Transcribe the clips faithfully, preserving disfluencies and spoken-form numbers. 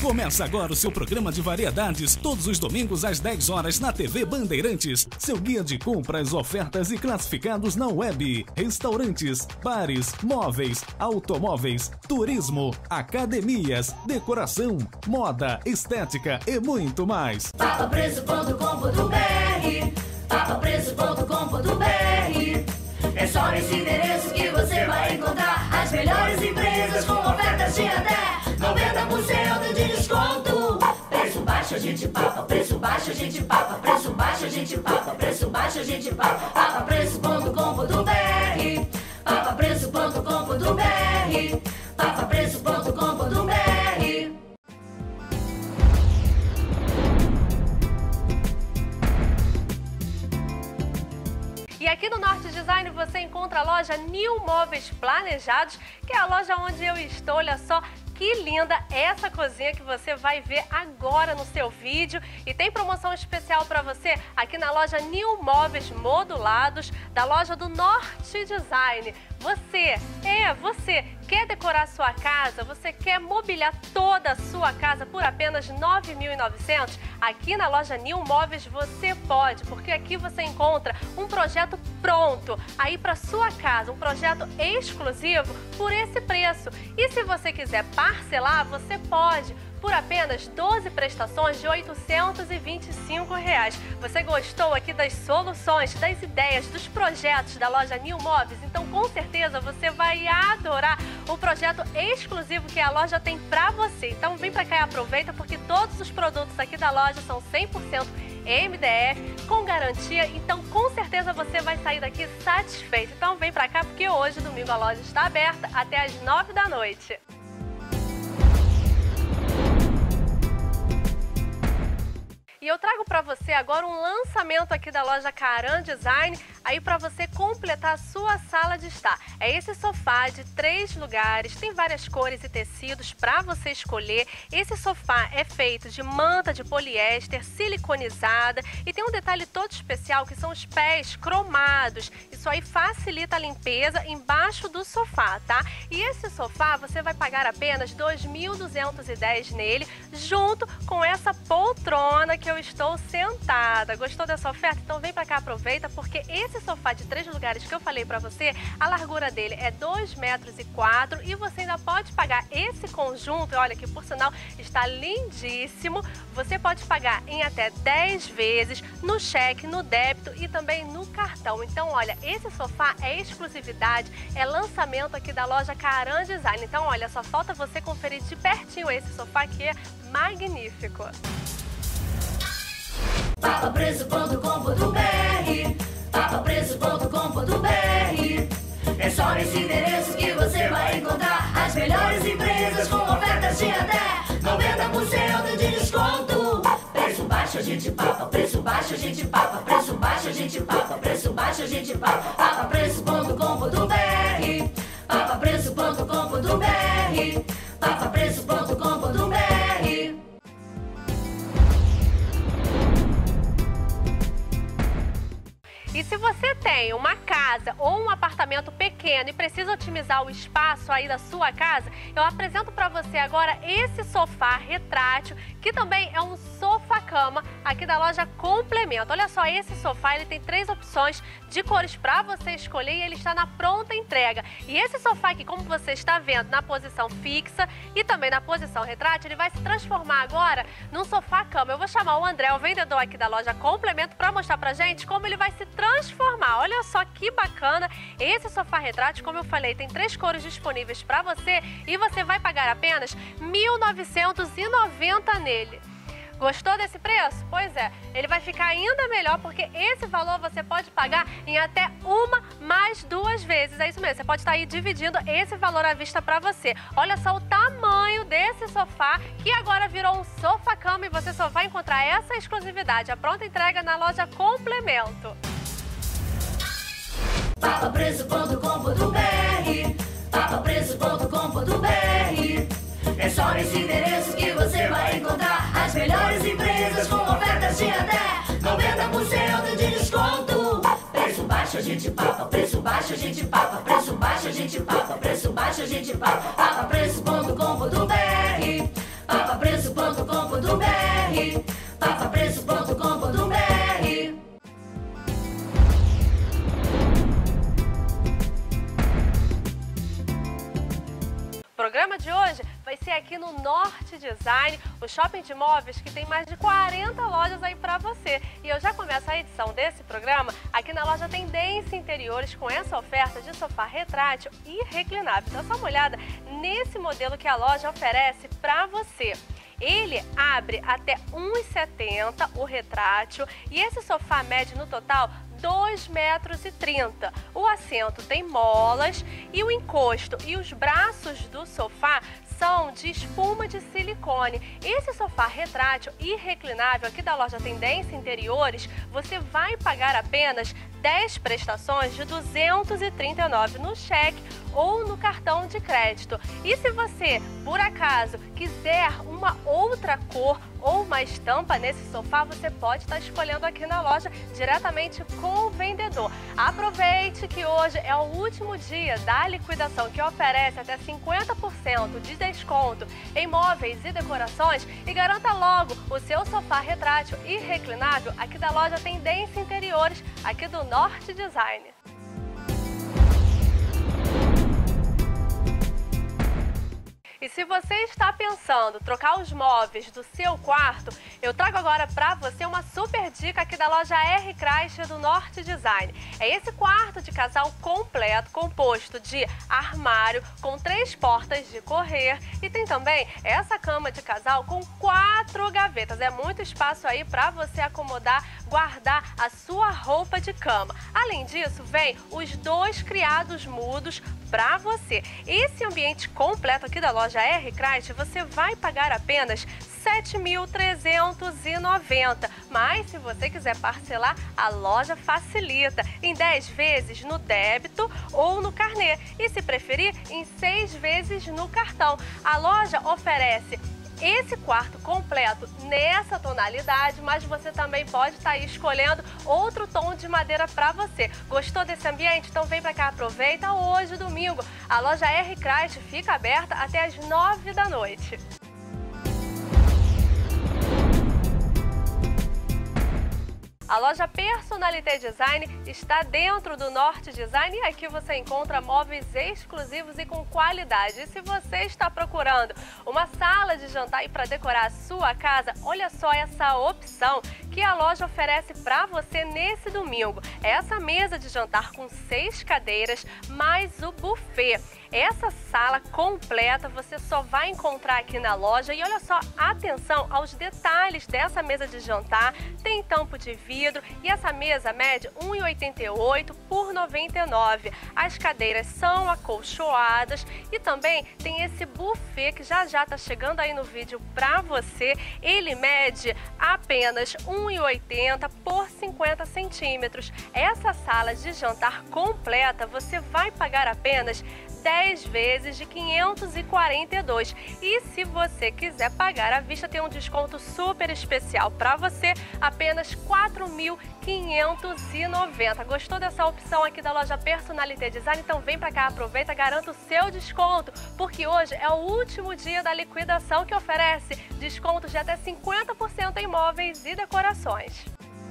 Começa agora o seu programa de variedades, todos os domingos às dez horas na T V Bandeirantes. Seu guia de compras, ofertas e classificados na web. Restaurantes, bares, móveis, automóveis, turismo, academias, decoração, moda, estética e muito mais. papapreço ponto com ponto br, papapreço ponto com ponto br. É só nesse endereço que você vai encontrar as melhores empresas com ofertas de até noventa por cento de desconto. Preço baixo a gente papa, preço baixo a gente papa, preço baixo a gente papa, preço baixo a gente papa. papapreço ponto com ponto br, papapreço ponto com ponto br, papapreço ponto com ponto br. E aqui no Norte Design você encontra a loja New Móveis Planejados, que é a loja onde eu estou. Olha só que linda essa cozinha que você vai ver agora no seu vídeo. E tem promoção especial para você aqui na loja New Móveis Modulados, da loja do Norte Design. Você, é, você quer decorar sua casa? Você quer mobiliar toda a sua casa por apenas nove mil e novecentos reais? Aqui na loja New Móveis você pode, porque aqui você encontra um projeto pronto aí para sua casa, um projeto exclusivo por esse preço. E se você quiser parcelar, você pode por apenas doze prestações de oitocentos e vinte e cinco reais. Você gostou aqui das soluções, das ideias, dos projetos da loja New Móveis? Então com certeza você vai adorar o projeto exclusivo que a loja tem para você. Então vem para cá e aproveita, porque todos os produtos aqui da loja são cem por cento M D F, com garantia, então com certeza você vai sair daqui satisfeito. Então vem para cá, porque hoje, domingo, a loja está aberta até às nove da noite. E eu trago para você agora um lançamento aqui da loja Caran Design, aí para você completar a sua sala de estar. É esse sofá de três lugares, tem várias cores e tecidos para você escolher. Esse sofá é feito de manta de poliéster siliconizada e tem um detalhe todo especial, que são os pés cromados. Isso aí facilita a limpeza embaixo do sofá, tá? E esse sofá você vai pagar apenas dois mil duzentos e dez reais nele, junto com essa poltrona que eu estou sentada. Gostou dessa oferta? Então vem pra cá, aproveita, porque esse sofá de três lugares que eu falei pra você, a largura dele é dois metros e quatro e você ainda pode pagar esse conjunto, olha que por sinal está lindíssimo. Você pode pagar em até dez vezes no cheque, no débito e também no cartão. Então olha, esse sofá é exclusividade, é lançamento aqui da loja Caran Design. Então olha, só falta você conferir de pertinho esse sofá, que é magnífico. papapreço ponto com ponto br, papapreço ponto com ponto br. É só nesse endereço que você vai encontrar as melhores empresas com ofertas de até noventa por cento de desconto. Preço baixo a gente papa, preço baixo a gente papa, preço baixo a gente papa, preço baixo a gente papa. papapreço ponto com ponto br, papapreço ponto com ponto br, papapreço ponto com ponto br. E se você tem uma casa ou um apartamento pequeno e precisa otimizar o espaço aí da sua casa, eu apresento para você agora esse sofá retrátil, que também é um sofá-cama aqui da loja Complemento. Olha só, esse sofá ele tem três opções de cores para você escolher e ele está na pronta entrega. E esse sofá aqui, como você está vendo, na posição fixa e também na posição retrátil, ele vai se transformar agora num sofá-cama. Eu vou chamar o André, o vendedor aqui da loja Complemento, para mostrar pra gente como ele vai se transformar. Olha só que bacana esse sofá retrátil. Como eu falei, tem três cores disponíveis para você e você vai pagar apenas mil novecentos e noventa reais nele. Gostou desse preço? Pois é, ele vai ficar ainda melhor, porque esse valor você pode pagar em até uma mais duas vezes. É isso mesmo, você pode estar aí dividindo esse valor à vista para você. Olha só o tamanho desse sofá, que agora virou um sofá-cama, e você só vai encontrar essa exclusividade, a pronta entrega, na loja Complemento. papapreço ponto com ponto br, papapreço ponto com ponto br. É só nesse endereço que você vai encontrar as melhores empresas com ofertas de até noventa por cento de desconto. Preço baixo a gente papa, preço baixo a gente papa, preço baixo a gente papa, preço baixo a gente papa. papapreço ponto com ponto br, papa preço ponto com ponto br, papa preço ponto com ponto br. O programa de hoje vai ser aqui no Norte Design, o shopping de móveis que tem mais de quarenta lojas aí pra você. E eu já começo a edição desse programa aqui na loja Tendência Interiores com essa oferta de sofá retrátil e reclinável. Então, dá uma olhada nesse modelo que a loja oferece pra você. Ele abre até um e setenta o retrátil e esse sofá mede no total dois metros e trinta. O assento tem molas e o encosto e os braços do sofá são de espuma de silicone. Esse sofá retrátil e reclinável aqui da loja Tendência Interiores, você vai pagar apenas dez prestações de duzentos e trinta e nove reais no cheque ou no cartão de crédito. E se você, por acaso, quiser uma outra cor ou uma estampa nesse sofá, você pode estar escolhendo aqui na loja diretamente com o vendedor. Aproveite que hoje é o último dia da liquidação que oferece até cinquenta por cento de desconto em móveis e decorações e garanta logo o seu sofá retrátil e reclinável aqui da loja Tendência Interiores, aqui do Norte Design. E se você está pensando em trocar os móveis do seu quarto, eu trago agora para você uma super dica aqui da loja R. Chrysler do Norte Design. É esse quarto de casal completo, composto de armário com três portas de correr e tem também essa cama de casal com quatro gavetas. É muito espaço aí para você acomodar, guardar a sua roupa de cama. Além disso, vem os dois criados mudos para você. Esse ambiente completo aqui da loja R. Chrysler, você vai pagar apenas sete mil trezentos e noventa reais. Mas se você quiser parcelar, a loja facilita em dez vezes no débito ou no carnê e, se preferir, em seis vezes no cartão. A loja oferece esse quarto completo nessa tonalidade, mas você também pode estar aí escolhendo outro tom de madeira para você. Gostou desse ambiente? Então vem para cá, aproveita hoje, domingo. A loja R. Chrysler fica aberta até as nove da noite. A loja Personalité Design está dentro do Norte Design e aqui você encontra móveis exclusivos e com qualidade. E se você está procurando uma sala de jantar e para decorar a sua casa, olha só essa opção que a loja oferece para você nesse domingo. Essa mesa de jantar com seis cadeiras mais o buffet. Essa sala completa você só vai encontrar aqui na loja e olha só, atenção aos detalhes dessa mesa de jantar. Tem tampo de vidro e essa mesa mede um e oitenta e oito por noventa e nove. As cadeiras são acolchoadas e também tem esse buffet que já já tá chegando aí no vídeo para você. Ele mede apenas um e oitenta por cinquenta centímetros. Essa sala de jantar completa você vai pagar apenas dez vezes de quinhentos e quarenta e dois reais. E se você quiser pagar à vista, tem um desconto super especial para você, apenas quatro mil quinhentos e noventa reais. Gostou dessa opção aqui da loja Personalité Design? Então vem para cá, aproveita, garanta o seu desconto, porque hoje é o último dia da liquidação que oferece descontos de até cinquenta por cento em móveis e decorações.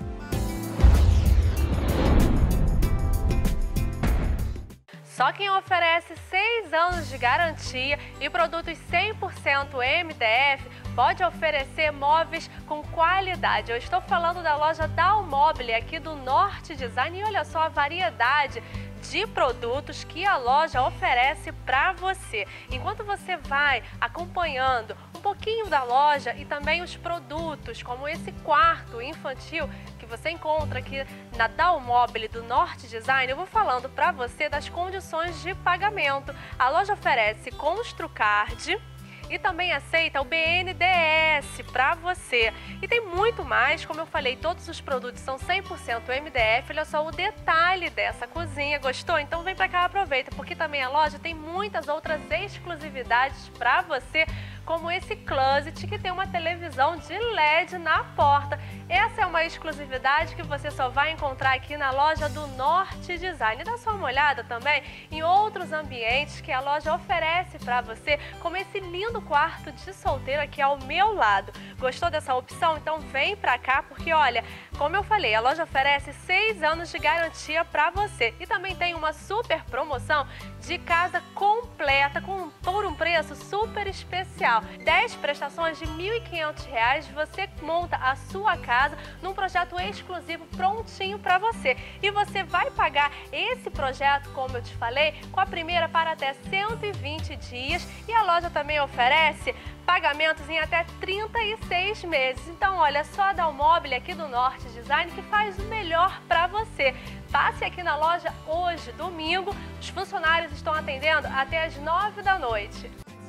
Só quem oferece seis anos de garantia e produtos cem por cento M D F pode oferecer móveis com qualidade. Eu estou falando da loja Dalmobile aqui do Norte Design e olha só a variedade de produtos que a loja oferece para você. Enquanto você vai acompanhando um pouquinho da loja e também os produtos, como esse quarto infantil que você encontra aqui na Dalmobile do Norte Design, eu vou falando para você das condições de pagamento. A loja oferece Construcard e também aceita o B N D E S para você. E tem muito mais, como eu falei, todos os produtos são cem por cento M D F. Olha só o detalhe dessa cozinha, gostou? Então vem para cá, aproveita, porque também a loja tem muitas outras exclusividades para você, como esse closet que tem uma televisão de L E D na porta. Essa é uma exclusividade que você só vai encontrar aqui na loja do Norte Design. Dá só uma olhada também em outros ambientes que a loja oferece para você, como esse lindo quarto de solteiro aqui ao meu lado. Gostou dessa opção? Então vem pra cá, porque olha, como eu falei, a loja oferece seis anos de garantia para você. E também tem uma super promoção de casa completa com, por um preço super especial. dez prestações de mil e quinhentos reais, você monta a sua casa num projeto exclusivo prontinho para você. E você vai pagar esse projeto, como eu te falei, com a primeira para até cento e vinte dias. E a loja também oferece pagamentos em até trinta e seis meses. Então, olha, só dá o móvel aqui do Norte Design que faz o melhor para você. Passe aqui na loja hoje, domingo. Os funcionários estão atendendo até as nove da noite.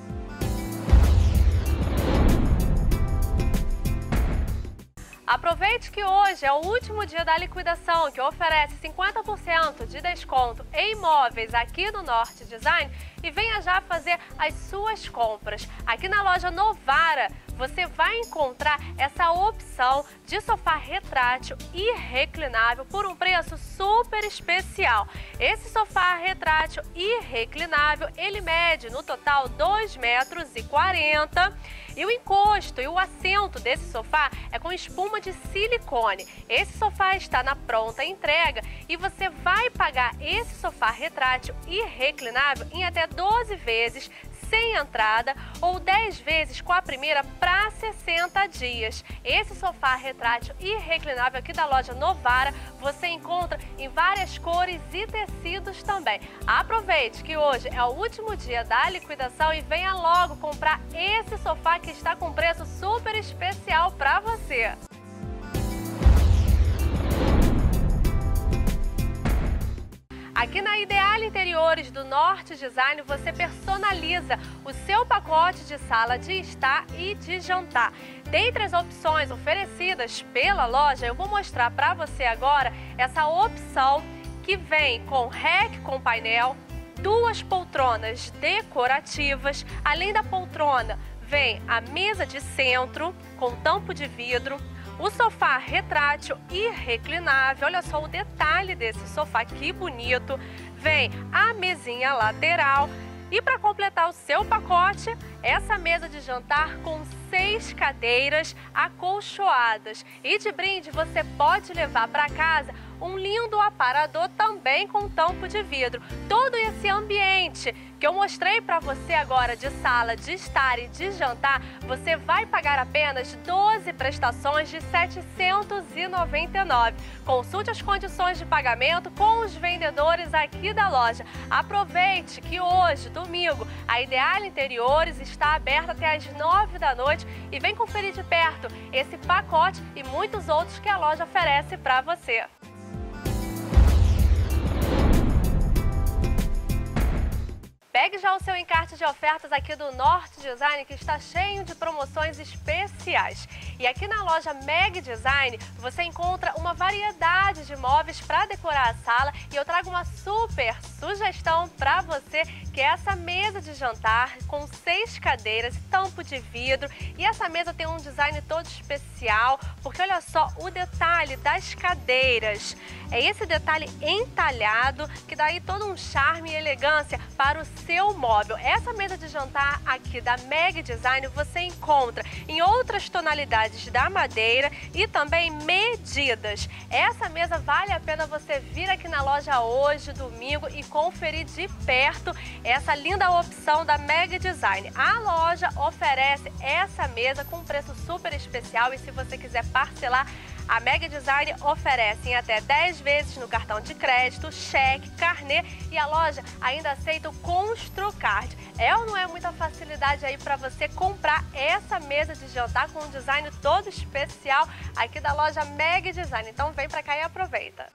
Aproveite que hoje é o último dia da liquidação, que oferece cinquenta por cento de desconto em imóveis aqui no Norte Design, e venha já fazer as suas compras. Aqui na loja Novara, você vai encontrar essa opção de sofá retrátil e reclinável por um preço super especial. Esse sofá retrátil e reclinável, ele mede no total dois metros e quarenta. E o encosto e o assento desse sofá é com espuma de silicone. Esse sofá está na pronta entrega e você vai pagar esse sofá retrátil e reclinável em até doze vezes sem entrada ou dez vezes com a primeira para sessenta dias. Esse sofá retrátil e reclinável aqui da loja Novara você encontra em várias cores e tecidos também. Aproveite que hoje é o último dia da liquidação e venha logo comprar esse sofá que está com preço super especial para você. Aqui na Ideal Interiores do Norte Design, você personaliza o seu pacote de sala de estar e de jantar. Dentre as opções oferecidas pela loja, eu vou mostrar para você agora essa opção que vem com rack com painel, duas poltronas decorativas. Além da poltrona, vem a mesa de centro com tampo de vidro, o sofá retrátil e reclinável. Olha só o detalhe desse sofá, que bonito. Vem a mesinha lateral e, para completar o seu pacote, essa mesa de jantar com seis cadeiras acolchoadas. E de brinde você pode levar para casa um lindo aparador também com tampo de vidro. Todo esse ambiente que eu mostrei para você agora de sala de estar e de jantar, você vai pagar apenas doze prestações de setecentos e noventa e nove reais. Consulte as condições de pagamento com os vendedores aqui da loja. Aproveite que hoje, domingo, a Ideal Interiores está aberta até as nove da noite e vem conferir de perto esse pacote e muitos outros que a loja oferece para você. Pegue já o seu encarte de ofertas aqui do Norte Design, que está cheio de promoções especiais. E aqui na loja Meg Design você encontra uma variedade de móveis para decorar a sala, e eu trago uma super sugestão para você, que é essa mesa de jantar com seis cadeiras, tampo de vidro. E essa mesa tem um design todo especial, porque olha só o detalhe das cadeiras. É esse detalhe entalhado que dá aí todo um charme e elegância para o seu móvel. Essa mesa de jantar aqui da Meg Design você encontra em outras tonalidades da madeira e também medidas. Essa mesa vale a pena você vir aqui na loja hoje, domingo, e conferir de perto essa linda opção da Meg Design. A loja oferece essa mesa com preço super especial, e se você quiser parcelar, a Meg Design oferece em até dez vezes no cartão de crédito, cheque, carnê, e a loja ainda aceita o Construcard. É ou não é muita facilidade aí para você comprar essa mesa de jantar com um design todo especial aqui da loja Meg Design? Então vem para cá e aproveita.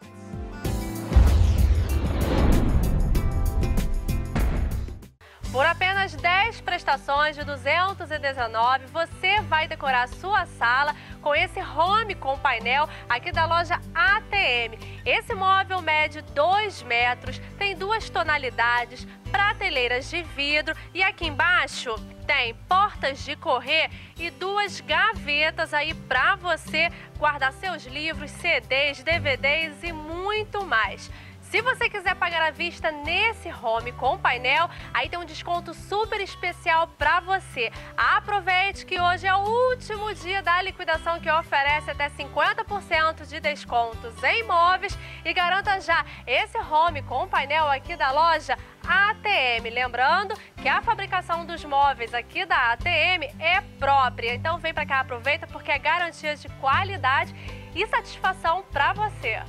Por apenas dez prestações de duzentos e dezenove reais, você vai decorar a sua sala com esse home com painel aqui da loja A T M. Esse móvel mede dois metros, tem duas tonalidades, prateleiras de vidro e aqui embaixo tem portas de correr e duas gavetas aí para você guardar seus livros, C Ds, D V Ds e muito mais. Se você quiser pagar à vista nesse home com painel, aí tem um desconto super especial para você. Aproveite que hoje é o último dia da liquidação que oferece até cinquenta por cento de descontos em móveis e garanta já esse home com painel aqui da loja A T M. Lembrando que a fabricação dos móveis aqui da A T M é própria. Então vem para cá, aproveita porque é garantia de qualidade e satisfação para você.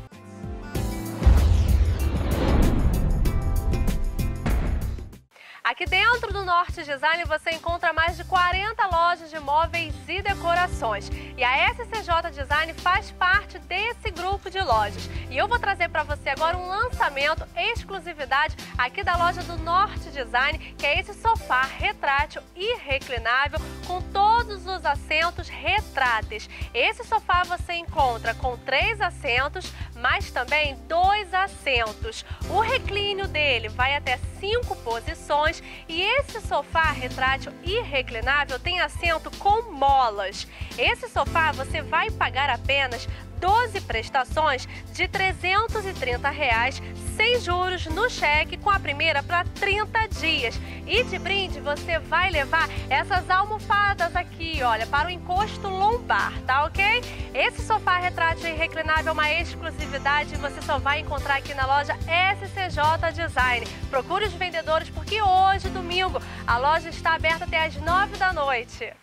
Aqui dentro do Norte Design você encontra mais de quarenta lojas de móveis e decorações. E a S C J Design faz parte desse grupo de lojas. E eu vou trazer para você agora um lançamento, exclusividade aqui da loja do Norte Design, que é esse sofá retrátil e reclinável com todos os assentos retráteis. Esse sofá você encontra com três assentos, mas também dois assentos. O reclínio dele vai até cinco posições e esse sofá retrátil e reclinável tem assento com molas. Esse sofá você vai pagar apenas doze prestações de trezentos e trinta reais, sem juros no cheque, com a primeira para trinta dias. E de brinde você vai levar essas almofadas aqui, olha, para o encosto lombar, tá ok? Esse sofá retrátil e reclinável é uma exclusividade e você só vai encontrar aqui na loja S C J Design. Procure os vendedores porque hoje, domingo, a loja está aberta até às nove da noite.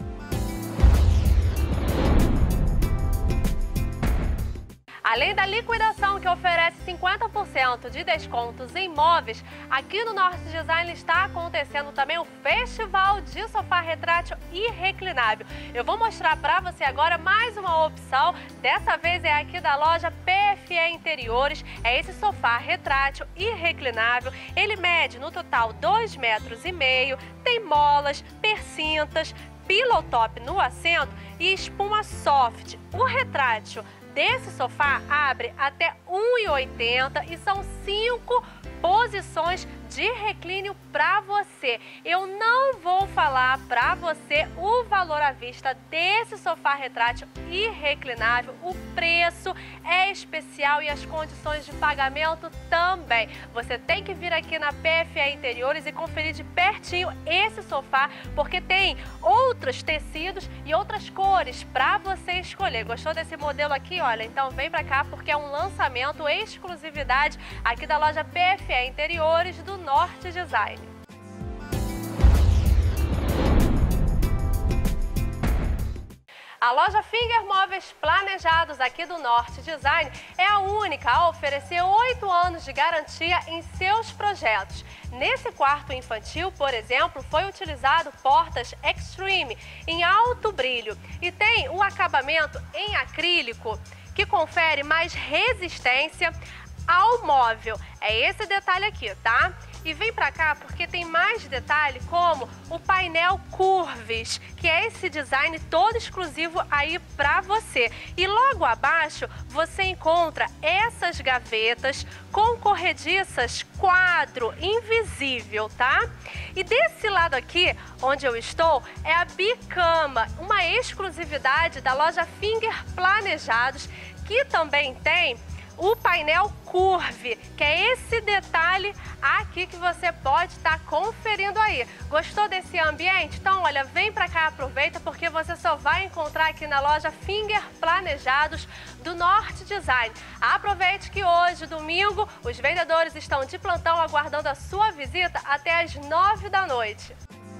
Além da liquidação que oferece cinquenta por cento de descontos em móveis, aqui no Norte Design está acontecendo também o Festival de Sofá Retrátil e Reclinável. Eu vou mostrar para você agora mais uma opção, dessa vez é aqui da loja P F E Interiores, é esse sofá retrátil e reclinável. Ele mede no total dois metros e meio, tem molas, persintas, pillow top no assento e espuma soft. O retrátil desse sofá abre até um e oitenta e são cinco posições de reclínio para você. Eu não vou falar para você o valor à vista desse sofá retrátil e reclinável. O preço é especial e as condições de pagamento também. Você tem que vir aqui na P F E Interiores e conferir de pertinho esse sofá, porque tem outros tecidos e outras cores para você escolher. Gostou desse modelo aqui? Olha, então vem para cá porque é um lançamento, exclusividade aqui da loja P F E Interiores do Norte Design. A loja Finger Móveis Planejados aqui do Norte Design é a única a oferecer oito anos de garantia em seus projetos. Nesse quarto infantil, por exemplo, foi utilizado portas Extreme em alto brilho e tem o acabamento em acrílico que confere mais resistência ao móvel. É esse detalhe aqui, tá? E vem pra cá porque tem mais detalhe, como o painel Curves, que é esse design todo exclusivo aí pra você. E logo abaixo você encontra essas gavetas com corrediças quadro invisível, tá? E desse lado aqui, onde eu estou, é a bicama, uma exclusividade da loja Finger Planejados, que também tem o painel Curve, que é esse detalhe aqui que você pode estar tá conferindo aí. Gostou desse ambiente? Então, olha, vem pra cá, aproveita, porque você só vai encontrar aqui na loja Finger Planejados do Norte Design. Aproveite que hoje, domingo, os vendedores estão de plantão aguardando a sua visita até às nove da noite.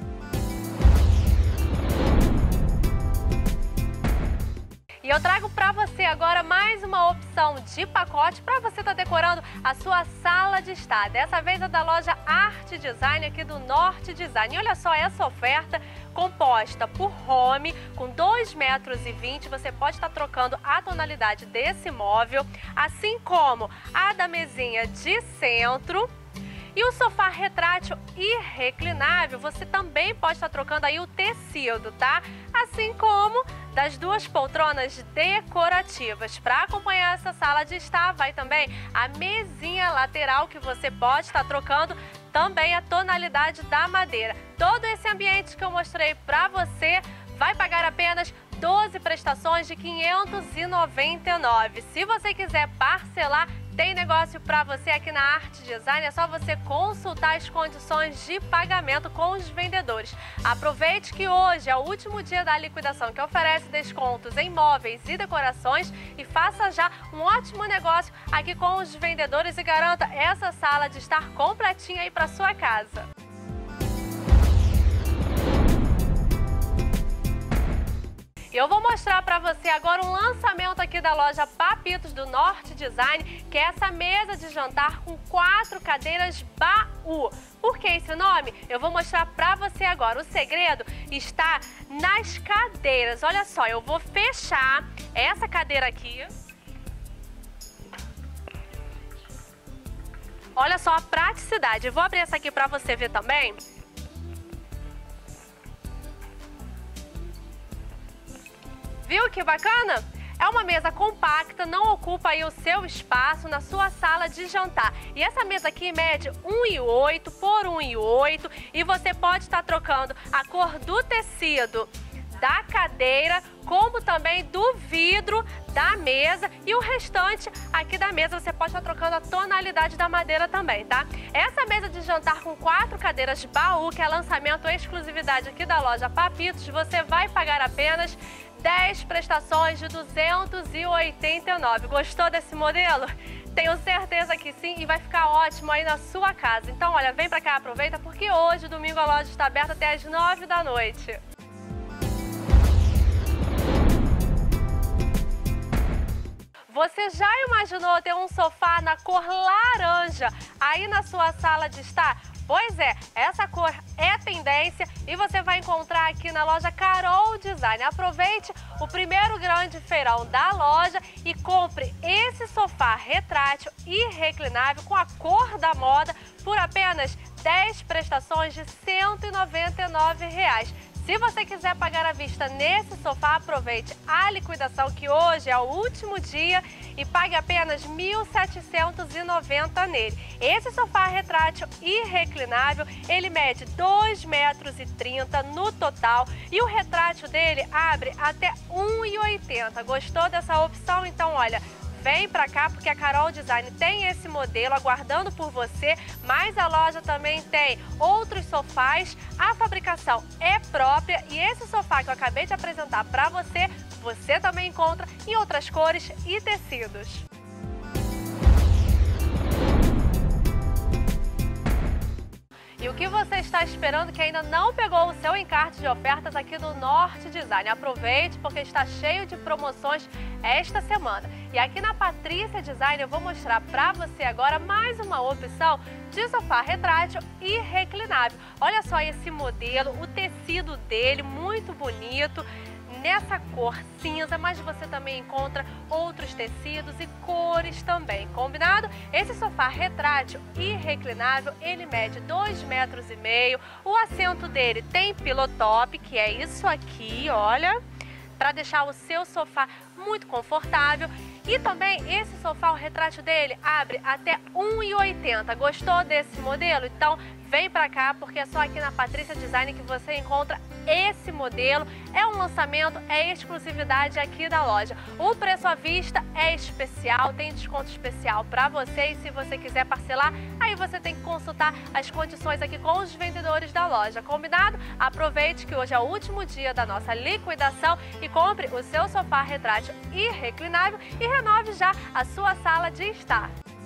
E eu trago para você agora mais uma opção de pacote para você estar tá decorando a sua sala de estar. Dessa vez é da loja Arte Design aqui do Norte Design. E olha só essa oferta composta por home com dois metros e vinte. Você pode estar tá trocando a tonalidade desse móvel, assim como a da mesinha de centro. E o sofá retrátil e reclinável, você também pode estar trocando aí o tecido, tá? Assim como das duas poltronas decorativas. Para acompanhar essa sala de estar, vai também a mesinha lateral que você pode estar trocando também a tonalidade da madeira. Todo esse ambiente que eu mostrei para você vai pagar apenas doze prestações de quinhentos e noventa e nove reais. Se você quiser parcelar, tem negócio para você aqui na Arte Design, é só você consultar as condições de pagamento com os vendedores. Aproveite que hoje é o último dia da liquidação que oferece descontos em móveis e decorações e faça já um ótimo negócio aqui com os vendedores e garanta essa sala de estar completinha aí para sua casa. E eu vou mostrar para você agora um lançamento aqui da loja Papitos do Norte Design, que é essa mesa de jantar com quatro cadeiras baú. Por que esse nome? Eu vou mostrar para você agora. O segredo está nas cadeiras. Olha só, eu vou fechar essa cadeira aqui. Olha só a praticidade. Eu vou abrir essa aqui para você ver também. Viu que bacana? É uma mesa compacta, não ocupa aí o seu espaço na sua sala de jantar. E essa mesa aqui mede um e oito por um e oito e você pode estar trocando a cor do tecido da cadeira, como também do vidro da mesa e o restante aqui da mesa você pode estar trocando a tonalidade da madeira também, tá? Essa mesa de jantar com quatro cadeiras baú, que é lançamento exclusividade aqui da loja Papitos, você vai pagar apenas dez prestações de duzentos e oitenta e nove reais. Gostou desse modelo? Tenho certeza que sim e vai ficar ótimo aí na sua casa. Então, olha, vem pra cá, aproveita, porque hoje, domingo, a loja está aberta até as nove da noite. Você já imaginou ter um sofá na cor laranja aí na sua sala de estar? Pois é, essa cor é tendência e você vai encontrar aqui na loja Carol Design. Aproveite o primeiro grande feirão da loja e compre esse sofá retrátil e reclinável com a cor da moda por apenas dez prestações de cento e noventa e nove reais. Se você quiser pagar à vista nesse sofá, aproveite a liquidação que hoje é o último dia e pague apenas mil setecentos e noventa reais nele. Esse sofá retrátil e reclinável, ele mede dois metros e trinta no total e o retrátil dele abre até um e oitenta. Gostou dessa opção? Então, olha, vem pra cá porque a Carol Design tem esse modelo aguardando por você, mas a loja também tem outros sofás, a fabricação é própria e esse sofá que eu acabei de apresentar pra você, você também encontra em outras cores e tecidos. E o que você está esperando que ainda não pegou o seu encarte de ofertas aqui do Norte Design? Aproveite porque está cheio de promoções esta semana. E aqui na Patrícia Design eu vou mostrar para você agora mais uma opção de sofá retrátil e reclinável. Olha só esse modelo, o tecido dele muito bonito, nessa cor cinza, mas você também encontra outros tecidos e cores também, combinado? Esse sofá retrátil e reclinável, ele mede dois metros e meio, o assento dele tem pilotop, que é isso aqui, olha, para deixar o seu sofá muito confortável. E também esse sofá, o retrátil dele abre até um e oitenta. Gostou desse modelo? Então vem pra cá porque é só aqui na Patrícia Design que você encontra esse modelo. É um lançamento, é exclusividade aqui da loja. O preço à vista é especial, tem desconto especial para você e se você quiser parcelar, aí você tem que consultar as condições aqui com os vendedores da loja, combinado? Aproveite que hoje é o último dia da nossa liquidação e compre o seu sofá retrátil e reclinável e renove já a sua sala de estar.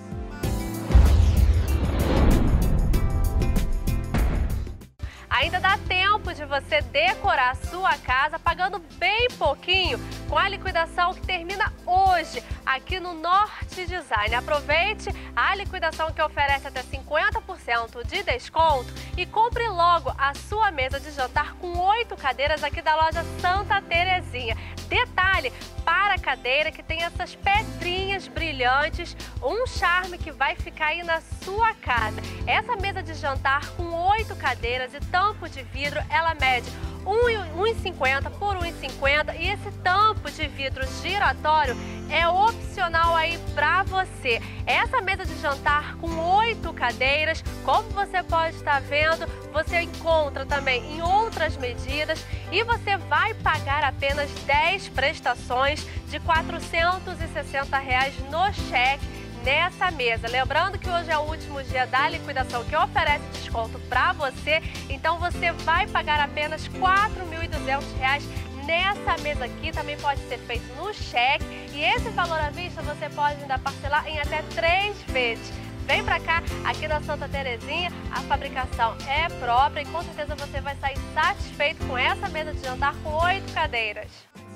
Ainda dá tempo de você decorar a sua casa pagando bem pouquinho com a liquidação que termina hoje aqui no Norte Norte Design. Aproveite a liquidação que oferece até cinquenta por cento de desconto e compre logo a sua mesa de jantar com oito cadeiras aqui da loja Santa Terezinha. Detalhe, para a cadeira que tem essas pedrinhas brilhantes, um charme que vai ficar aí na sua casa. Essa mesa de jantar com oito cadeiras e tampo de vidro, ela mede um e cinquenta por um e cinquenta e esse tampo de vidro giratório é opcional aí para você. Essa mesa de jantar com oito cadeiras, como você pode estar vendo, você encontra também em outras medidas e você vai pagar apenas dez prestações de quatrocentos e sessenta reais no cheque nessa mesa. Lembrando que hoje é o último dia da liquidação que oferece desconto para você, então você vai pagar apenas quatro mil e duzentos reais nessa mesa aqui. Também pode ser feito no cheque e esse valor à vista você pode ainda parcelar em até três vezes. Vem pra cá, aqui na Santa Terezinha, a fabricação é própria e com certeza você vai sair satisfeito com essa mesa de jantar com oito cadeiras.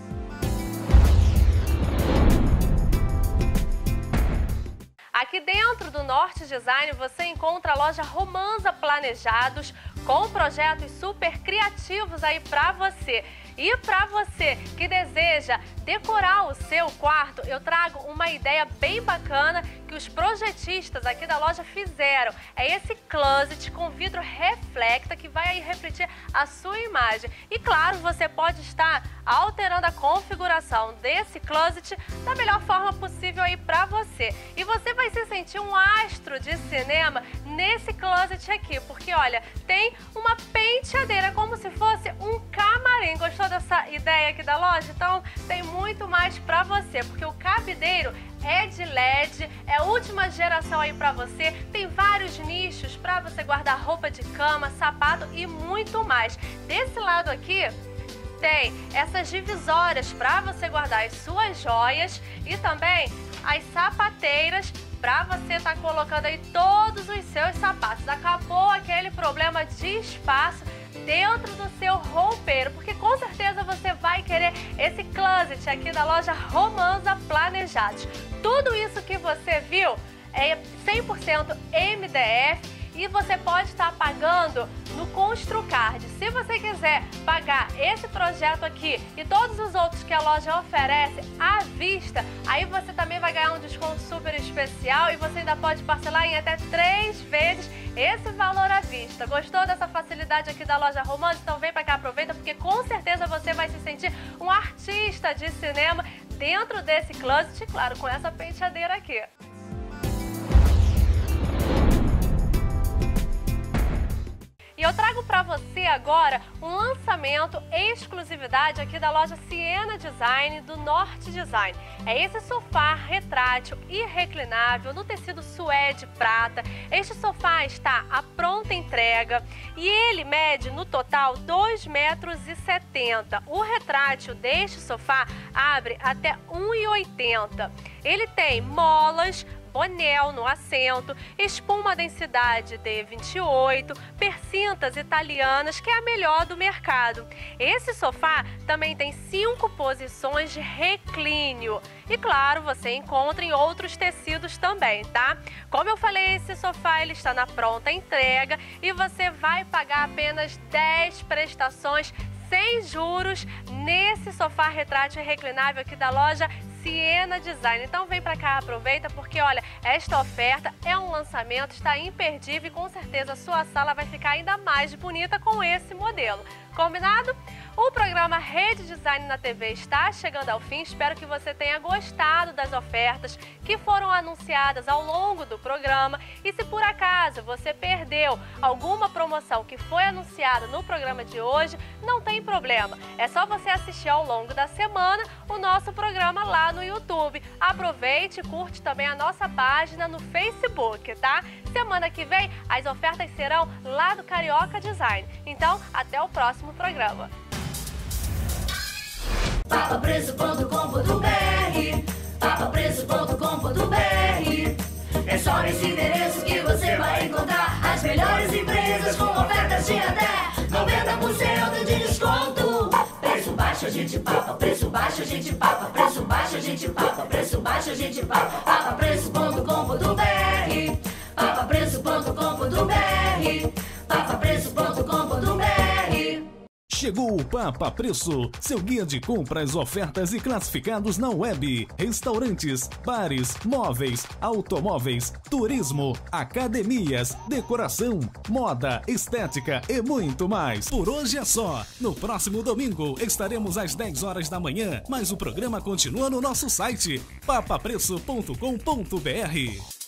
Aqui dentro do Norte Design você encontra a loja Romanza Planejados com projetos super criativos aí para você. E para você que deseja decorar o seu quarto, eu trago uma ideia bem bacana que os projetistas aqui da loja fizeram. É esse closet com vidro reflecta que vai aí refletir a sua imagem. E claro, você pode estar alterando a configuração desse closet da melhor forma possível aí para você. E você vai se sentir um astro de cinema nesse closet aqui, porque olha, tem uma penteadeira como se fosse um camarim. Gostou dessa ideia aqui da loja? Então tem muito mais para você, porque o cabideiro é de L E D, é última geração aí pra você, tem vários nichos pra você guardar roupa de cama, sapato e muito mais. Desse lado aqui tem essas divisórias pra você guardar as suas joias e também as sapateiras pra você estar tá colocando aí todos os seus sapatos. Acabou aquele problema de espaço dentro do seu roupeiro, porque com certeza você vai querer esse closet aqui da loja Romanza Planejados. Tudo isso que você viu é cem por cento M D F e você pode estar pagando no Construcard. Se você quiser pagar esse projeto aqui e todos os outros que a loja oferece à vista, aí você também vai ganhar um desconto super especial e você ainda pode parcelar em até três vezes esse valor à vista. Gostou dessa facilidade aqui da loja Romanza? Então vem pra cá, aproveita, porque com certeza você vai se sentir um artista de cinema dentro desse closet, claro, com essa penteadeira aqui. E eu trago para você agora um lançamento exclusividade aqui da loja Siena Design do Norte Design. É esse sofá retrátil e reclinável no tecido suede prata. Este sofá está à pronta entrega e ele mede no total dois metros e setenta. O retrátil deste sofá abre até um e oitenta. Ele tem molas, bonel no assento, espuma densidade D vinte e oito, persintas italianas, que é a melhor do mercado. Esse sofá também tem cinco posições de reclínio. E claro, você encontra em outros tecidos também, tá? Como eu falei, esse sofá ele está na pronta entrega e você vai pagar apenas dez prestações sem juros nesse sofá retrátil e reclinável aqui da loja Siena Design. Então vem pra cá, aproveita, porque olha, esta oferta é um lançamento, está imperdível e com certeza a sua sala vai ficar ainda mais bonita com esse modelo. Combinado? O programa Rede Design na T V está chegando ao fim. Espero que você tenha gostado das ofertas que foram anunciadas ao longo do programa. E se por acaso você perdeu alguma promoção que foi anunciada no programa de hoje, não tem problema. É só você assistir ao longo da semana o nosso programa lá no YouTube. Aproveite e curte também a nossa página no Facebook, tá? Semana que vem as ofertas serão lá do Carioca Design. Então, até o próximo programa. papapreço ponto com ponto br papapreço ponto com ponto br É só nesse endereço que você vai encontrar as melhores empresas com ofertas de até noventa por cento de desconto. Preço baixo a gente papa, preço baixo a gente papa, preço baixo a gente papa, preço baixo a gente papa, papapreço ponto com ponto br, papapreço ponto com ponto br, papapreço ponto com ponto br. Chegou o Papa Preço, seu guia de compras, ofertas e classificados na web. Restaurantes, bares, móveis, automóveis, turismo, academias, decoração, moda, estética e muito mais. Por hoje é só. No próximo domingo estaremos às dez horas da manhã, mas o programa continua no nosso site papapreço ponto com ponto br.